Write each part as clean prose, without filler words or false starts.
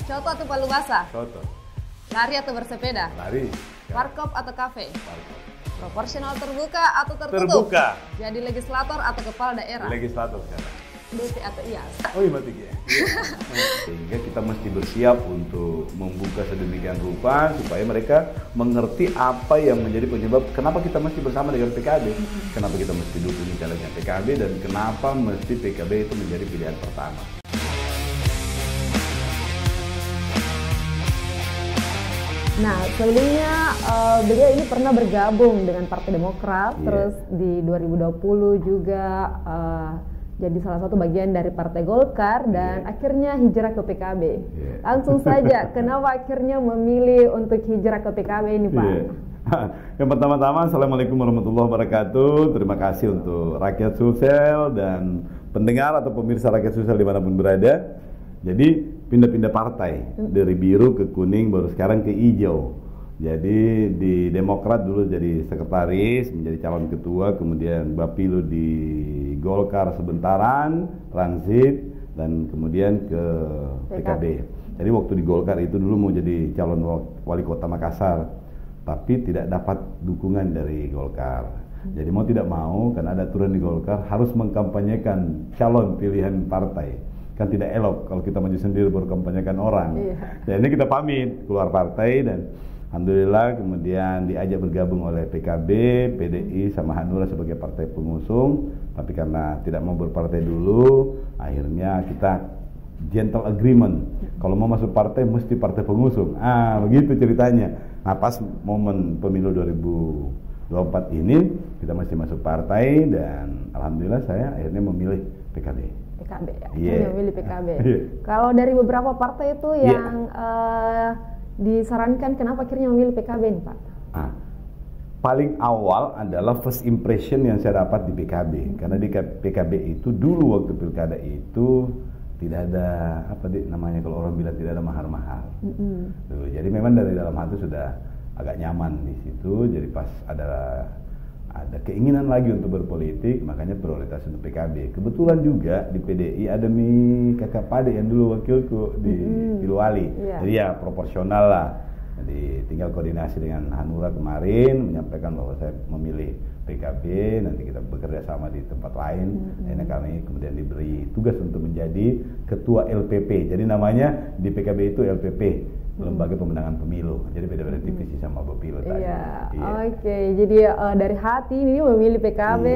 Coto atau palu basah? Coto. Lari atau bersepeda? Lari. Warkop atau kafe? Warkop. Proporsional terbuka atau tertutup? Terbuka. Jadi legislator atau kepala daerah? Legislator sekarang. DP atau IAS? Oh iya, mati ya. Sehingga kita mesti bersiap untuk membuka sedemikian rupa supaya mereka mengerti apa yang menjadi penyebab kenapa kita mesti bersama dengan PKB, kenapa kita mesti dukung calegnya PKB, dan kenapa mesti PKB itu menjadi pilihan pertama. Nah, sebelumnya beliau ini pernah bergabung dengan Partai Demokrat, terus di 2020 juga jadi salah satu bagian dari Partai Golkar dan akhirnya hijrah ke PKB. Langsung saja, kenapa akhirnya memilih untuk hijrah ke PKB ini, Pak? Yang pertama-tama, Assalamualaikum warahmatullahi wabarakatuh. Terima kasih untuk rakyat Sulsel dan pendengar atau pemirsa rakyat Sulsel dimanapun berada. Jadi pindah-pindah partai dari biru ke kuning, baru sekarang ke hijau. Jadi di Demokrat dulu jadi sekretaris, menjadi calon ketua, kemudian Bapilu di Golkar sebentaran, transit, dan kemudian ke PKB. Jadi waktu di Golkar itu dulu mau jadi calon wali kota Makassar, tapi tidak dapat dukungan dari Golkar. Jadi mau tidak mau, karena ada aturan di Golkar, harus mengkampanyekan calon pilihan partai. Kan tidak elok kalau kita maju sendiri baru kampanyekan orang. Jadi kita pamit keluar partai dan alhamdulillah kemudian diajak bergabung oleh PKB, PDI sama Hanura sebagai partai pengusung. Tapi karena tidak mau berpartai dulu, akhirnya kita gentle agreement. Kalau mau masuk partai mesti partai pengusung. Begitu ceritanya. Nah, pas momen pemilu 2024 ini kita masih masuk partai dan alhamdulillah saya akhirnya memilih PKB. PKB ya, memilih PKB. Kalau dari beberapa partai itu yang disarankan, kenapa akhirnya memilih PKB nih, Pak? Paling awal adalah first impression yang saya dapat di PKB, karena di PKB itu dulu waktu pilkada itu tidak ada namanya kalau orang bilang tidak ada mahar-mahar. Jadi memang dari dalam hati sudah agak nyaman di situ. Jadi pas ada keinginan lagi untuk berpolitik, makanya prioritas untuk PKB. Kebetulan juga di PDI ada kakak Pade yang dulu wakilku di Pilwali. Jadi ya proporsional lah. Jadi tinggal koordinasi dengan Hanura kemarin, menyampaikan bahwa saya memilih PKB, nanti kita bekerja sama di tempat lain. Akhirnya kami kemudian diberi tugas untuk menjadi ketua LPP. Jadi namanya di PKB itu LPP. Lembaga Pemenangan Pemilu, jadi beda-beda divisi sama Bapilu tadi. Oke, jadi dari hati ini memilih PKB.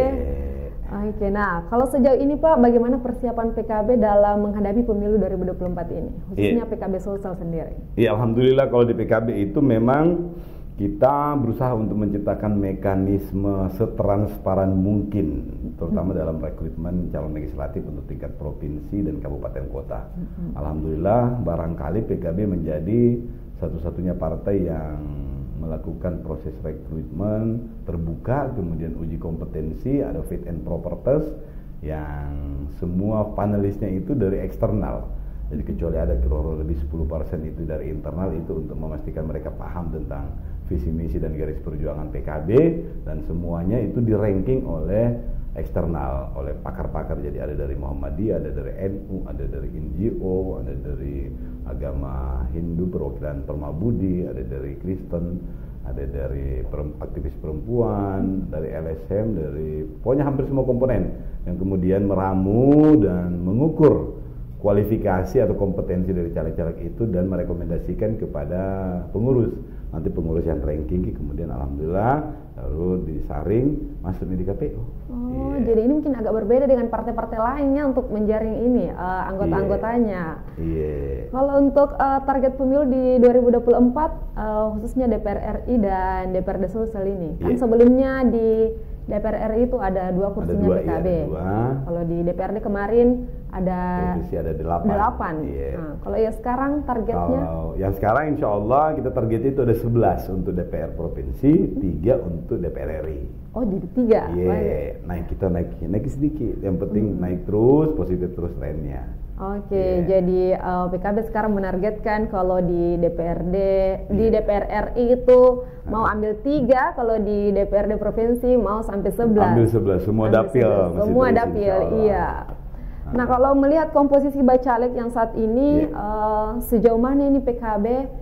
Oke, nah kalau sejauh ini Pak, bagaimana persiapan PKB dalam menghadapi pemilu 2024 ini, khususnya PKB Sulsel sendiri? Iya, alhamdulillah kalau di PKB itu memang kita berusaha untuk menciptakan mekanisme setransparan mungkin, terutama dalam rekrutmen calon legislatif untuk tingkat provinsi dan kabupaten kota. Alhamdulillah, barangkali PKB menjadi satu-satunya partai yang melakukan proses rekrutmen terbuka, kemudian uji kompetensi, ada fit and proper test, yang semua panelisnya itu dari eksternal. Jadi kecuali ada kira-kira lebih 10% itu dari internal, itu untuk memastikan mereka paham tentang visi misi dan garis perjuangan PKB, dan semuanya itu di ranking oleh eksternal, oleh pakar-pakar. Jadi ada dari Muhammadiyah, ada dari NU, ada dari NGO, ada dari agama Hindu perwakilan Permabudi, ada dari Kristen, ada dari aktivis perempuan, dari LSM, dari pokoknya hampir semua komponen yang kemudian meramu dan mengukur kualifikasi atau kompetensi dari caleg-caleg itu dan merekomendasikan kepada pengurus. Nanti pengurus yang ranking kemudian alhamdulillah lalu disaring masuk di KPU. Jadi ini mungkin agak berbeda dengan partai-partai lainnya untuk menjaring ini anggota-anggotanya. Kalau untuk target pemilu di 2024 khususnya DPR RI dan DPRD Sulsel ini, kan sebelumnya di DPR RI itu ada 2 kursinya PKB. Kalau di DPRD kemarin ada 8. Nah, kalau ya sekarang targetnya? Yang sekarang insya Allah kita targetnya itu ada 11 untuk DPR provinsi, 3 untuk DPR RI. Oh, jadi 3? Kita naik sedikit. Yang penting naik terus, positif terus trennya. Jadi PKB sekarang menargetkan kalau di DPRD, di DPR RI itu mau ambil 3, kalau di DPRD provinsi mau sampai 11. Ambil 11, semua dapil. Semua dapil, iya. Nah, kalau melihat komposisi bacalek yang saat ini, sejauh mana ini PKB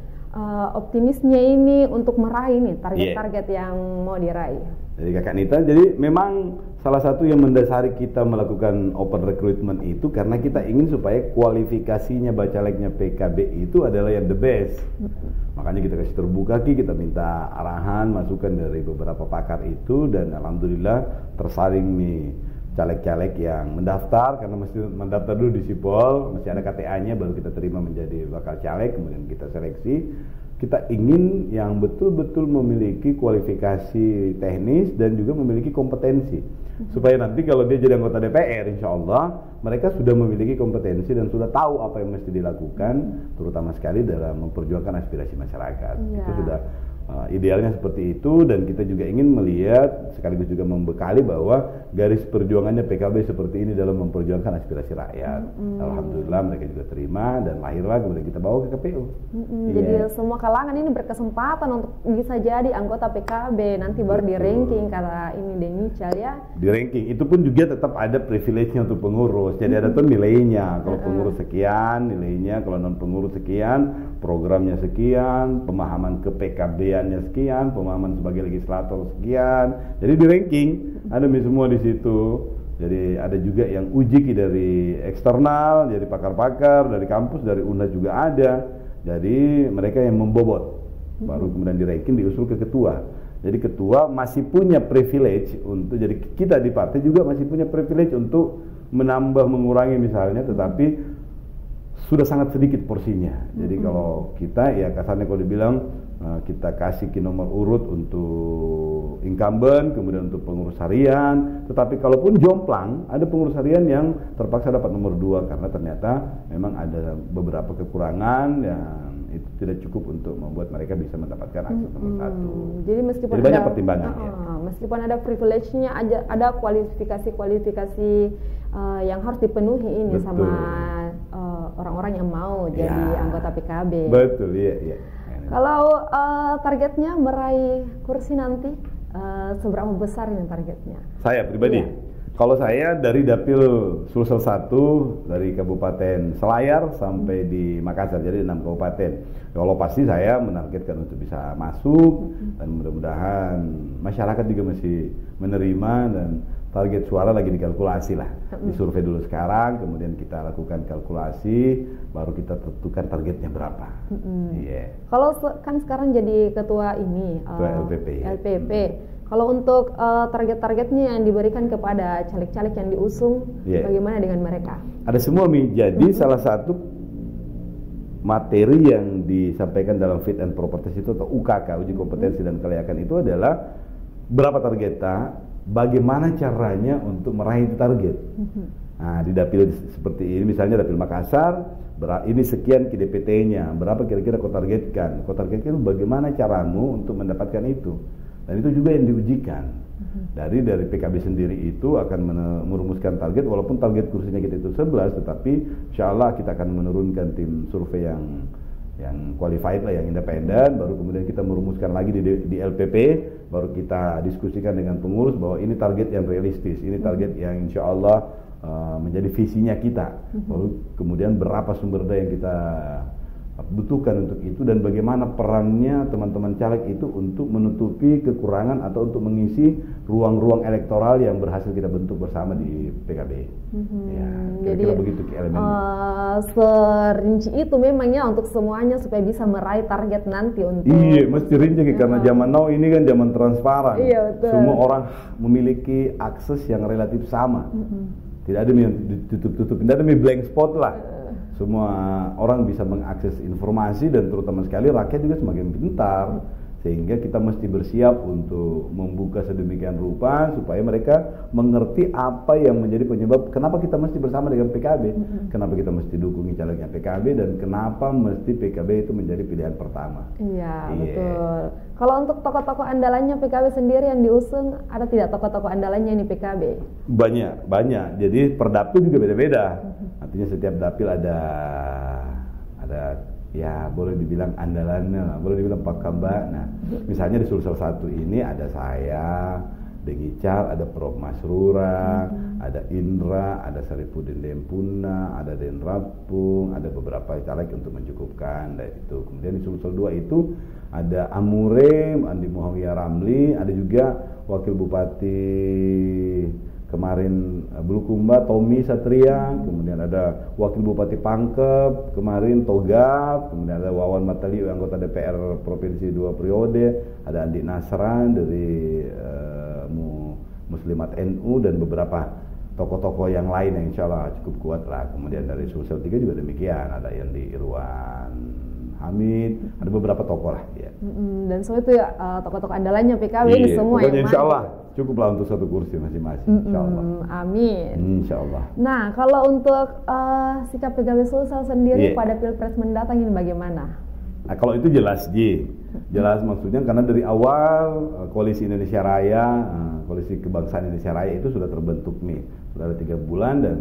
optimisnya ini untuk meraih nih target-target yang mau diraih? Jadi Kakak Nita, jadi memang salah satu yang mendasari kita melakukan open recruitment itu karena kita ingin supaya kualifikasinya bacaleknya PKB itu adalah yang the best. Makanya kita kasih terbuka, kita minta arahan, masukan dari beberapa pakar itu, dan alhamdulillah tersaring nih caleg-caleg yang mendaftar, karena mesti mendaftar dulu di Sipol, mesti ada KTA-nya baru kita terima menjadi bakal caleg, kemudian kita seleksi. Kita ingin yang betul-betul memiliki kualifikasi teknis dan juga memiliki kompetensi, supaya nanti kalau dia jadi anggota DPR, insya Allah mereka sudah memiliki kompetensi dan sudah tahu apa yang mesti dilakukan, terutama sekali dalam memperjuangkan aspirasi masyarakat. Itu sudah idealnya seperti itu, dan kita juga ingin melihat sekaligus juga membekali bahwa garis perjuangannya PKB seperti ini dalam memperjuangkan aspirasi rakyat. Alhamdulillah mereka juga terima dan lahirlah, kemudian kita bawa ke KPU. Jadi semua kalangan ini berkesempatan untuk bisa jadi anggota PKB, nanti baru di ranking kata ini Denical ya. Di ranking itu pun juga tetap ada privilege-nya untuk pengurus. Jadi ada tuh nilainya. Kalau pengurus sekian nilainya, kalau non pengurus sekian, programnya sekian, pemahaman ke PKB-annya sekian, pemahaman sebagai legislator sekian. Jadi di ranking ada semua di situ. Jadi ada juga yang uji dari eksternal, dari pakar-pakar, dari kampus, dari UNHAS juga ada. Jadi mereka yang membobot, baru kemudian di ranking diusul ke ketua. Jadi ketua masih punya privilege untuk, jadi kita di partai juga masih punya privilege untuk menambah, mengurangi misalnya, tetapi sudah sangat sedikit porsinya. Jadi kalau kita ya kasarnya kalau dibilang kita kasih ke nomor urut untuk incumbent, kemudian untuk pengurus harian, tetapi kalaupun jomplang ada pengurus harian yang terpaksa dapat nomor 2 karena ternyata memang ada beberapa kekurangan yang itu tidak cukup untuk membuat mereka bisa mendapatkan akses nomor 1. Jadi meskipun jadi banyak pertimbangan ya. Meskipun ada privilege-nya, ada kualifikasi yang harus dipenuhi ini. Betul. Sama orang-orang yang mau jadi anggota PKB. Betul, iya. Kalau targetnya meraih kursi nanti, seberapa besar ini targetnya? Saya pribadi? Kalau saya dari Dapil Sulsel 1 dari Kabupaten Selayar sampai di Makassar, jadi 6 kabupaten. Kalau pasti saya menargetkan untuk bisa masuk, dan mudah-mudahan masyarakat juga masih menerima, dan target suara lagi dikalkulasi lah. Disurvei dulu sekarang, kemudian kita lakukan kalkulasi, baru kita tentukan targetnya berapa. Kalau kan sekarang jadi ketua ini, LPP. Kalau untuk target-targetnya yang diberikan kepada caleg-caleg yang diusung, bagaimana dengan mereka? Ada semua, Mi. Jadi salah satu materi yang disampaikan dalam fit and proper test itu, atau UKK, uji kompetensi dan kelayakan itu adalah berapa targetnya, bagaimana caranya untuk meraih target. Nah, di dapil seperti ini, misalnya dapil Makassar, ini sekian KDPT-nya, berapa kira-kira kau targetkan? Kau targetkan bagaimana caramu untuk mendapatkan itu? Dan itu juga yang diujikan. Dari PKB sendiri itu akan merumuskan target, walaupun target kursinya kita itu 11, tetapi insya Allah kita akan menurunkan tim survei yang qualified lah, yang independen, baru kemudian kita merumuskan lagi di LPP, baru kita diskusikan dengan pengurus bahwa ini target yang realistis, ini target yang insya Allah menjadi visinya kita, baru kemudian berapa sumber daya yang kita butuhkan untuk itu, dan bagaimana perannya teman-teman caleg itu untuk menutupi kekurangan atau untuk mengisi ruang-ruang elektoral yang berhasil kita bentuk bersama di PKB. Ya, kira-kira begitu elemennya. Serinci itu memangnya untuk semuanya supaya bisa meraih target nanti untuk. Iya, mesti rinci karena zaman now ini kan zaman transparan. Iya, betul. Semua orang memiliki akses yang relatif sama. Tidak ada yang ditutup-tutup, tidak ada yang blank spot lah. Semua orang bisa mengakses informasi, dan terutama sekali rakyat juga semakin pintar, sehingga kita mesti bersiap untuk membuka sedemikian rupa supaya mereka mengerti apa yang menjadi penyebab kenapa kita mesti bersama dengan PKB, kenapa kita mesti dukungi calegnya PKB, dan kenapa mesti PKB itu menjadi pilihan pertama. Iya, betul. Kalau untuk tokoh-tokoh andalannya PKB sendiri yang diusung, ada tidak tokoh-tokoh andalannya ini PKB? Banyak. Jadi per dapil juga beda-beda. Artinya setiap dapil ada ya boleh dibilang andalannya lah, boleh dibilang Pak Kamba. Nah, misalnya di Sulsel 1 ini ada saya, Dengical, ada Prof Masrura, ada Indra, ada Saripudin Dempuna, ada Den Rapung, ada beberapa caleg untuk mencukupkan dari itu. Kemudian di Sulsel 2 itu ada Amure, Andi Muhawiya Ramli, ada juga Wakil Bupati kemarin Bulukumba, Tommy Satria, kemudian ada Wakil Bupati Pangkep kemarin Togab, kemudian ada Wawan Mataliu anggota DPR Provinsi 2 periode, ada Andi Nasran dari Muslimat NU dan beberapa tokoh-tokoh yang lain yang insya Allah cukup kuat lah. Kemudian dari Sulsel 3 juga demikian, ada yang di Irwan Hamid, ada beberapa tokoh lah ya. Dan semua itu ya tokoh-tokoh andalannya PKB ini semua yang insya Allah cukuplah untuk satu kursi masing-masing. Insya Allah. Amin. Insya Allah. Nah, kalau untuk sikap PKB Sulsel sendiri pada Pilpres mendatang ini bagaimana? Nah, kalau itu jelas jelas maksudnya karena dari awal Koalisi Indonesia Raya, Koalisi Kebangsaan Indonesia Raya itu sudah terbentuk nih, sudah ada 3 bulan dan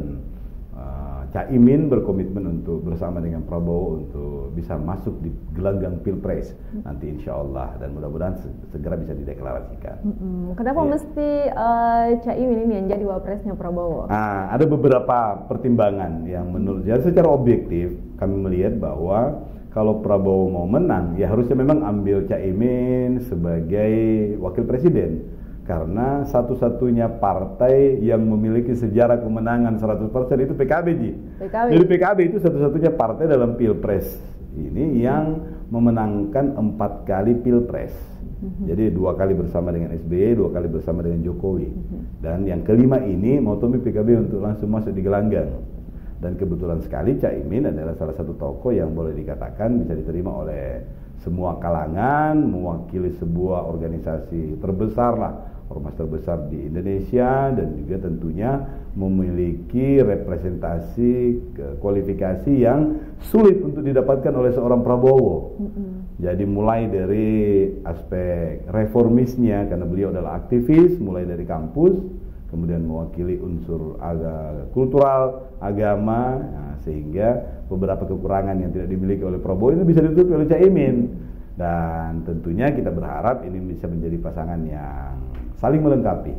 Caimin berkomitmen untuk bersama dengan Prabowo untuk bisa masuk di gelanggang Pilpres nanti insya Allah dan mudah-mudahan segera bisa dideklarasikan. Kenapa mesti Caimin ini yang jadi wapresnya Prabowo? Ada beberapa pertimbangan yang menurut saya secara objektif kami melihat bahwa kalau Prabowo mau menang ya harusnya memang ambil Caimin sebagai wakil presiden. Karena satu-satunya partai yang memiliki sejarah kemenangan 100% itu PKB, Ji. Jadi PKB itu satu-satunya partai dalam Pilpres ini yang memenangkan 4 kali Pilpres. Jadi 2 kali bersama dengan SBY, 2 kali bersama dengan Jokowi. Dan yang kelima ini mau tumbuh PKB untuk langsung masuk di gelanggang. Dan kebetulan sekali Caimin adalah salah satu tokoh yang boleh dikatakan bisa diterima oleh semua kalangan, mewakili sebuah organisasi terbesar lah, ormas terbesar di Indonesia dan juga tentunya memiliki representasi kualifikasi yang sulit untuk didapatkan oleh seorang Prabowo. Jadi mulai dari aspek reformisnya karena beliau adalah aktivis, mulai dari kampus, kemudian mewakili unsur kultural, agama, sehingga beberapa kekurangan yang tidak dimiliki oleh Prabowo ini bisa ditutupi oleh Caimin. Dan tentunya kita berharap ini bisa menjadi pasangan yang saling melengkapi.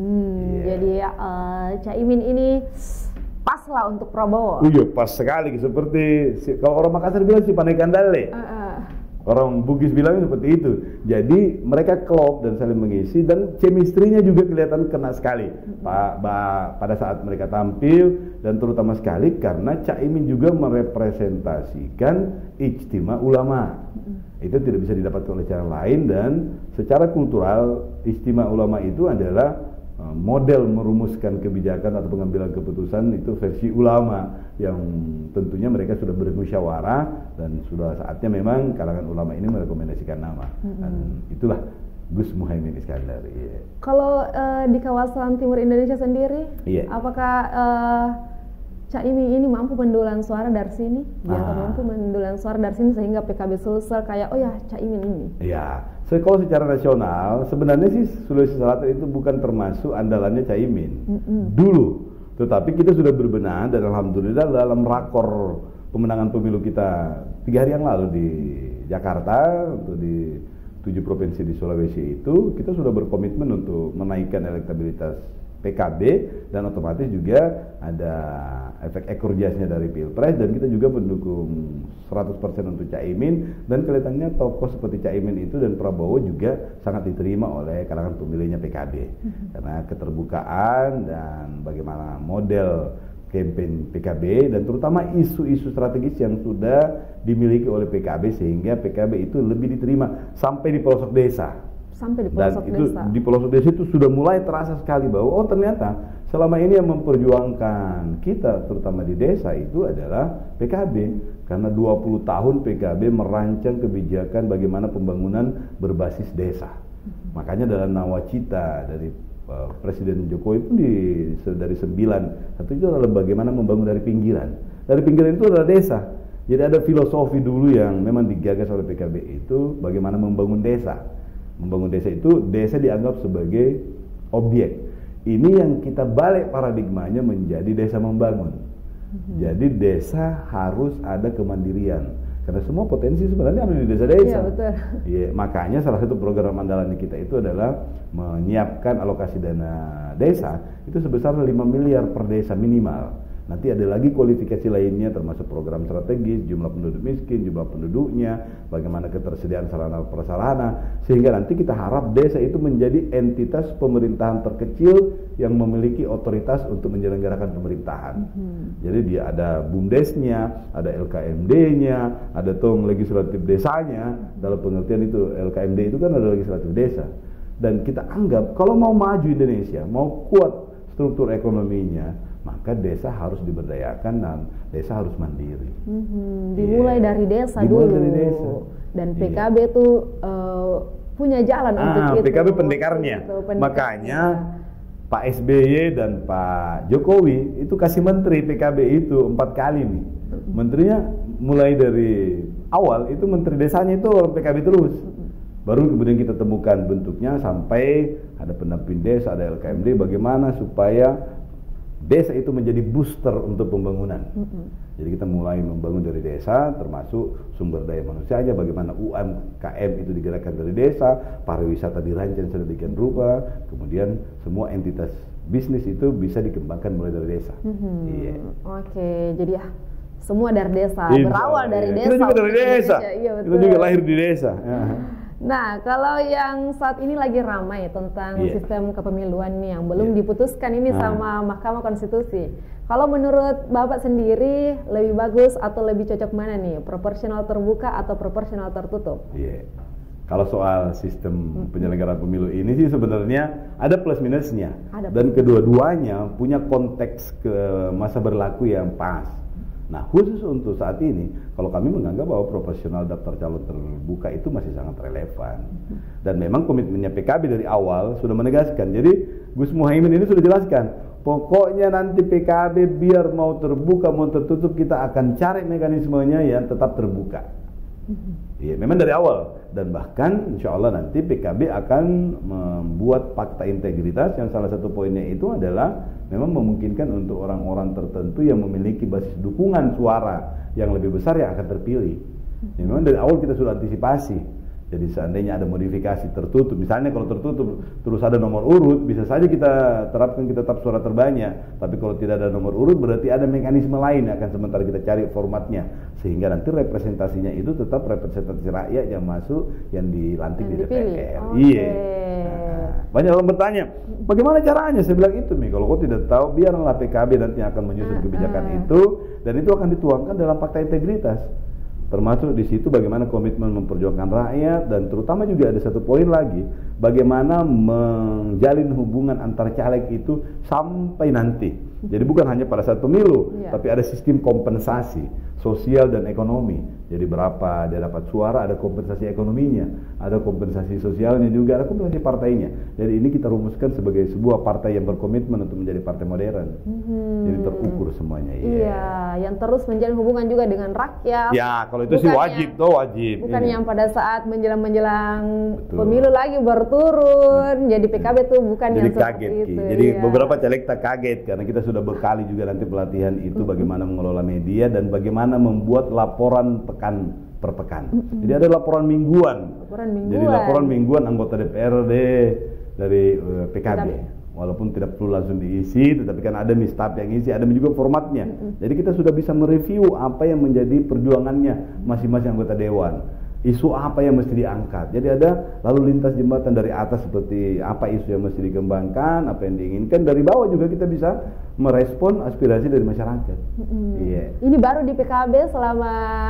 Jadi Caimin ini pas lah untuk Prabowo. Iya, pas sekali. Seperti kalau orang Makassar bilang si Panai Kandale. Orang Bugis bilang seperti itu. Jadi mereka klop dan saling mengisi dan chemistry-nya juga kelihatan kena sekali pada saat mereka tampil dan terutama sekali karena Caimin juga merepresentasikan ijtima ulama. Itu tidak bisa didapatkan oleh cara lain dan secara kultural ijtima ulama itu adalah model merumuskan kebijakan atau pengambilan keputusan itu versi ulama yang tentunya mereka sudah bermusyawarah dan sudah saatnya memang kalangan ulama ini merekomendasikan nama dan itulah Gus Muhaimin Iskandar. Kalau di kawasan timur Indonesia sendiri, apakah Caimin ini mampu mendulang suara dari sini? Mampu mendulang suara dari sini sehingga PKB Sulsel kayak oh ya Caimin ini. Iya. Kalau secara nasional sebenarnya sih Sulawesi Selatan itu bukan termasuk andalannya Caimin dulu, tetapi kita sudah berbenah dan alhamdulillah dalam rakor pemenangan pemilu kita 3 hari yang lalu di Jakarta untuk di 7 provinsi di Sulawesi itu kita sudah berkomitmen untuk menaikkan elektabilitas PKB dan otomatis juga ada efek ekor jasnya dari Pilpres dan kita juga mendukung 100% untuk Caimin dan kelihatannya tokoh seperti Caimin itu dan Prabowo juga sangat diterima oleh kalangan pemilihnya PKB karena keterbukaan dan bagaimana model campaign PKB dan terutama isu-isu strategis yang sudah dimiliki oleh PKB sehingga PKB itu lebih diterima sampai di pelosok desa. Dan itu di pelosok desa itu sudah mulai terasa sekali bahwa oh ternyata selama ini yang memperjuangkan kita terutama di desa itu adalah PKB karena 20 tahun PKB merancang kebijakan bagaimana pembangunan berbasis desa. Makanya dalam nawacita dari Presiden Jokowi itu dari 9 satu itu adalah bagaimana membangun dari pinggiran. Dari pinggiran itu adalah desa. Jadi ada filosofi dulu yang memang digagas oleh PKB itu bagaimana membangun desa. Membangun desa itu, desa dianggap sebagai objek. Ini yang kita balik paradigmanya menjadi desa membangun. Jadi desa harus ada kemandirian. Karena semua potensi sebenarnya ada di desa-desa. Iya, betul. Iya, makanya salah satu program andalan kita itu adalah menyiapkan alokasi dana desa itu sebesar 5 miliar per desa minimal. Nanti ada lagi kualifikasi lainnya termasuk program strategis, jumlah penduduk miskin, jumlah penduduknya, bagaimana ketersediaan sarana prasarana, sehingga nanti kita harap desa itu menjadi entitas pemerintahan terkecil yang memiliki otoritas untuk menyelenggarakan pemerintahan. Jadi dia ada BUMDesnya, ada LKMD-nya, ada tong legislatif desanya. Dalam pengertian itu LKMD itu kan ada legislatif desa. Dan kita anggap kalau mau maju Indonesia, mau kuat struktur ekonominya, maka desa harus diberdayakan dan desa harus mandiri. Dimulai dari desa Dimulai dulu. dari desa. Dan PKB itu punya jalan untuk itu. PKB pendekarnya. Makanya Pak SBY dan Pak Jokowi itu kasih menteri PKB itu 4 kali nih. Menterinya mulai dari awal itu menteri desanya itu orang PKB terus. Baru kemudian kita temukan bentuknya sampai ada pendamping desa, ada LKMD, bagaimana supaya desa itu menjadi booster untuk pembangunan. Jadi kita mulai membangun dari desa, termasuk sumber daya manusianya, bagaimana UMKM itu digerakkan dari desa, pariwisata dirancang sedemikian rupa, kemudian semua entitas bisnis itu bisa dikembangkan mulai dari desa. Oke, jadi semua dari desa, berawal dari desa. Kita juga dari desa. Iya, betul. Kita juga lahir di desa. Nah, kalau yang saat ini lagi ramai tentang sistem kepemiluan nih yang belum diputuskan ini sama Mahkamah Konstitusi. Kalau menurut Bapak sendiri lebih bagus atau lebih cocok mana nih? Proporsional terbuka atau proporsional tertutup? Kalau soal sistem penyelenggaraan pemilu ini sih sebenarnya ada plus minusnya. Dan kedua-duanya punya konteks ke masa berlaku yang pas. Nah, khusus untuk saat ini, kalau kami menganggap bahwa proporsional daftar calon terbuka itu masih sangat relevan. Dan memang komitmennya PKB dari awal sudah menegaskan. Jadi Gus Muhaimin ini sudah jelaskan, pokoknya nanti PKB biar mau terbuka mau tertutup kita akan cari mekanismenya yang tetap terbuka. Iya, memang dari awal. Dan bahkan insya Allah nanti PKB akan membuat fakta integritas yang salah satu poinnya itu adalah memang memungkinkan untuk orang-orang tertentu yang memiliki basis dukungan suara yang lebih besar yang akan terpilih. Ya, memang dari awal kita sudah antisipasi. Jadi seandainya ada modifikasi tertutup, misalnya kalau tertutup terus ada nomor urut, bisa saja kita terapkan kita tetap suara terbanyak. Tapi kalau tidak ada nomor urut berarti ada mekanisme lain yang akan sementara kita cari formatnya. Sehingga nanti representasinya itu tetap representasi rakyat yang masuk, yang dilantik di DPR. Iya. Nah, banyak orang bertanya, bagaimana caranya? Saya bilang itu nih, kalau kau tidak tahu, biarlah PKB nanti akan menyusun kebijakan itu, dan itu akan dituangkan dalam fakta integritas. Termasuk di situ bagaimana komitmen memperjuangkan rakyat, dan terutama juga ada satu poin lagi, bagaimana menjalin hubungan antar caleg itu sampai nanti. Jadi bukan hanya pada saat pemilu, tapi ada sistem kompensasi sosial dan ekonomi. Jadi berapa dia dapat suara, ada kompensasi ekonominya, ada kompensasi sosialnya juga, ada kompensasi partainya. Jadi ini kita rumuskan sebagai sebuah partai yang berkomitmen untuk menjadi partai modern. Jadi terukur semuanya. Iya, yang terus menjalin hubungan juga dengan rakyat. Ya, kalau itu sih wajib, wajib. Bukan yang pada saat menjelang pemilu lagi baru turun. Jadi PKB tuh bukan jadi yang kaget itu. Jadi beberapa caleg tak kaget karena kita sudah berkali juga nanti pelatihan itu bagaimana mengelola media dan bagaimana membuat laporan pekan per pekan. Jadi ada laporan mingguan. Jadi laporan mingguan anggota DPRD dari PKB. Walaupun tidak perlu langsung diisi, tetapi kan ada mistap yang isi, ada juga formatnya. Jadi kita sudah bisa mereview apa yang menjadi perjuangannya masing-masing anggota dewan. Isu apa yang mesti diangkat. Jadi ada lalu lintas jembatan dari atas seperti apa isu yang mesti dikembangkan, apa yang diinginkan. Dari bawah juga kita bisa merespon aspirasi dari masyarakat. Ini baru di PKB selama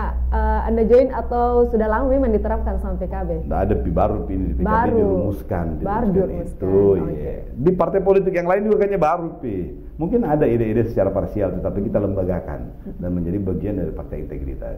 Anda join atau sudah lama memang diterapkan sama PKB? Tidak ada baru ini di PKB dirumuskan. Itu. Di partai politik yang lain juga kayaknya baru mungkin ada ide-ide secara parsial, tetapi kita lembagakan dan menjadi bagian dari partai integritas.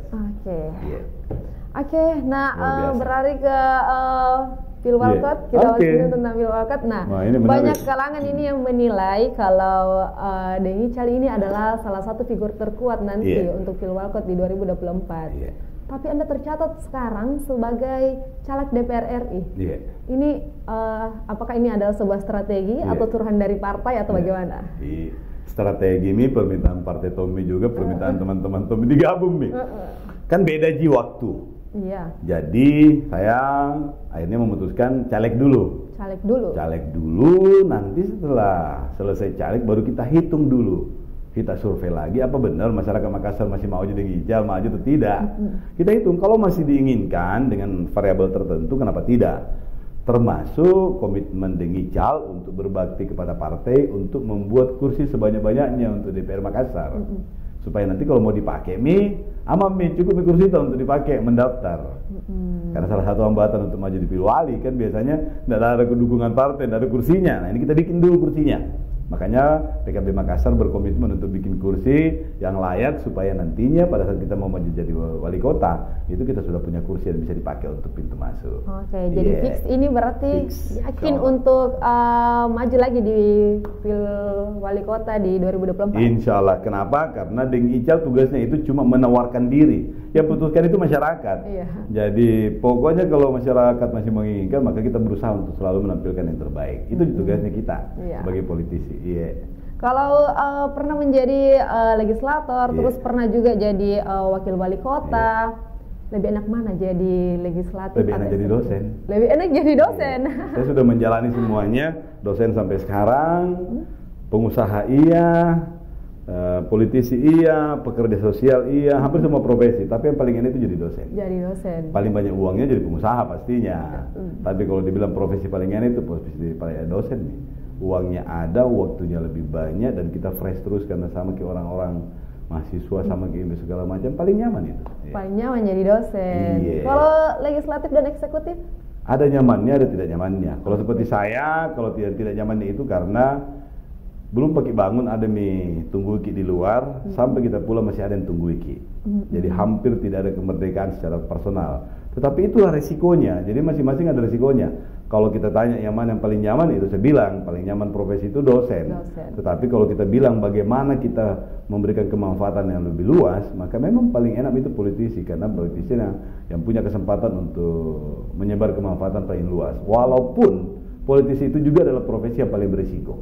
Oke, nah beralih ke Pilwalkot, kita bahas tentang Pilwalkot. Nah, banyak kalangan ini yang menilai kalau Dengi Cali ini adalah salah satu figur terkuat nanti untuk Pilwalkot di 2024. Tapi Anda tercatat sekarang sebagai caleg DPR RI. Ini apakah ini adalah sebuah strategi atau turunan dari partai atau bagaimana? Strategi ini permintaan Partai Tommy juga, permintaan teman-teman Tommy digabung nih. kan beda waktu. Iya. Jadi saya akhirnya memutuskan caleg dulu. Caleg dulu, nanti setelah selesai caleg baru kita hitung dulu. Kita survei lagi apa benar masyarakat Makassar masih mau jadi hijau, maju atau tidak. Kita hitung kalau masih diinginkan dengan variabel tertentu, kenapa tidak? Termasuk komitmen Dengical untuk berbakti kepada partai untuk membuat kursi sebanyak-banyaknya untuk DPR Makassar. Supaya nanti kalau mau dipakai cukup kursi itu untuk dipakai mendaftar. Karena salah satu hambatan untuk maju dipilih wali kan biasanya tidak ada dukungan partai, tidak ada kursinya. Nah ini kita bikin dulu kursinya. Makanya PKB Makassar berkomitmen untuk bikin kursi yang layak supaya nantinya pada saat kita mau maju jadi wali kota itu kita sudah punya kursi yang bisa dipakai untuk pintu masuk. Oke, jadi fix ini berarti yakin untuk maju lagi di pil wali kota di 2024. Insya Allah. Kenapa? Karena Deng Ical tugasnya itu cuma menawarkan diri. Yang putuskan itu masyarakat. Iya. Jadi pokoknya kalau masyarakat masih menginginkan maka kita berusaha untuk selalu menampilkan yang terbaik. Itu tugasnya kita sebagai politisi. Iya. Kalau pernah menjadi legislator, terus pernah juga jadi wakil wali kota, lebih enak mana jadi legislatif? Lebih enak jadi dosen. Lebih enak jadi dosen. Saya sudah menjalani semuanya, dosen sampai sekarang, pengusaha iya, politisi iya, pekerja sosial iya, hampir semua profesi. Tapi yang paling enak itu jadi dosen. Jadi dosen. Paling banyak uangnya jadi pengusaha pastinya. Tapi kalau dibilang profesi paling enak itu profesi paling dosen nih. Uangnya ada, waktunya lebih banyak dan kita fresh terus karena sama kayak orang-orang mahasiswa sama kayak segala macam paling nyaman itu. Paling nyaman jadi dosen. Kalau legislatif dan eksekutif? Ada nyamannya, ada tidak nyamannya. Kalau seperti saya, kalau tidak nyamannya itu karena belum pakai bangun ada tunggu iki di luar sampai kita pulang masih ada yang tunggu iki. Jadi hampir tidak ada kemerdekaan secara personal. Tetapi itulah resikonya. Jadi masing-masing ada resikonya. Kalau kita tanya yang mana yang paling nyaman, itu saya bilang paling nyaman profesi itu dosen. Tetapi kalau kita bilang bagaimana kita memberikan kemanfaatan yang lebih luas, maka memang paling enak itu politisi, karena politisi yang punya kesempatan untuk menyebar kemanfaatan paling luas. Walaupun politisi itu juga adalah profesi yang paling berisiko.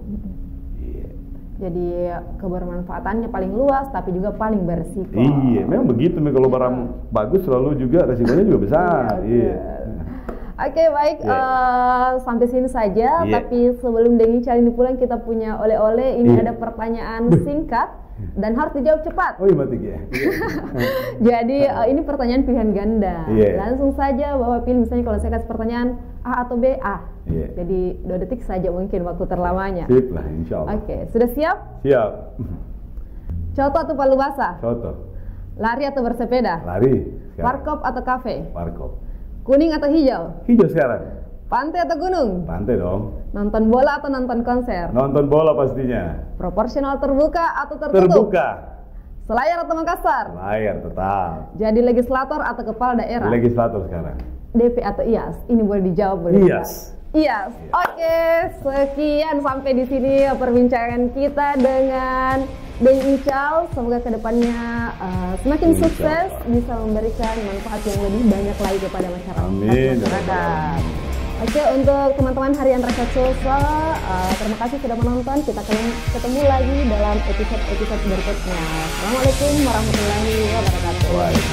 Jadi kebermanfaatannya paling luas, tapi juga paling berisiko. Iya, memang begitu. Kalau barang bagus selalu juga resikonya juga besar. Oke, baik. Sampai sini saja. Tapi sebelum Deng Ical ini pulang, kita punya oleh-oleh. Ini ada pertanyaan singkat dan harus dijawab cepat. Oh iya, mati ya. Jadi ini pertanyaan pilihan ganda. Langsung saja Bapak pilih. Misalnya kalau saya kasih pertanyaan A atau B, A. Jadi 2 detik saja mungkin waktu terlamanya. Sip lah, insya Allah. Oke, sudah siap? Siap. Coto atau palu basah? Coto. Lari atau bersepeda? Lari. Warkop atau kafe? Warkop. Kuning atau hijau? Hijau sekarang. Pantai atau gunung? Pantai dong. Nonton bola atau nonton konser? Nonton bola pastinya. Proporsional terbuka atau tertutup? Terbuka. Selayar atau Makassar? Selayar tetap. Jadi legislator atau kepala daerah? Legislator sekarang. DP atau IAS? Ini boleh dijawab, boleh IAS. IAS. Oke, sekian sampai di sini perbincangan kita dengan Deng Ical. Semoga kedepannya semakin sukses, bisa memberikan manfaat yang lebih banyak lagi kepada masyarakat. Amin. Oke, untuk teman-teman Harian Rakyat Sosial, terima kasih sudah menonton. Kita ketemu lagi dalam episode berikutnya. Assalamualaikum warahmatullahi wabarakatuh.